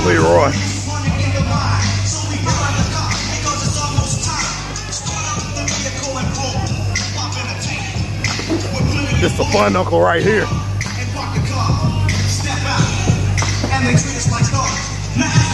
Leroy. This is a fun uncle right here.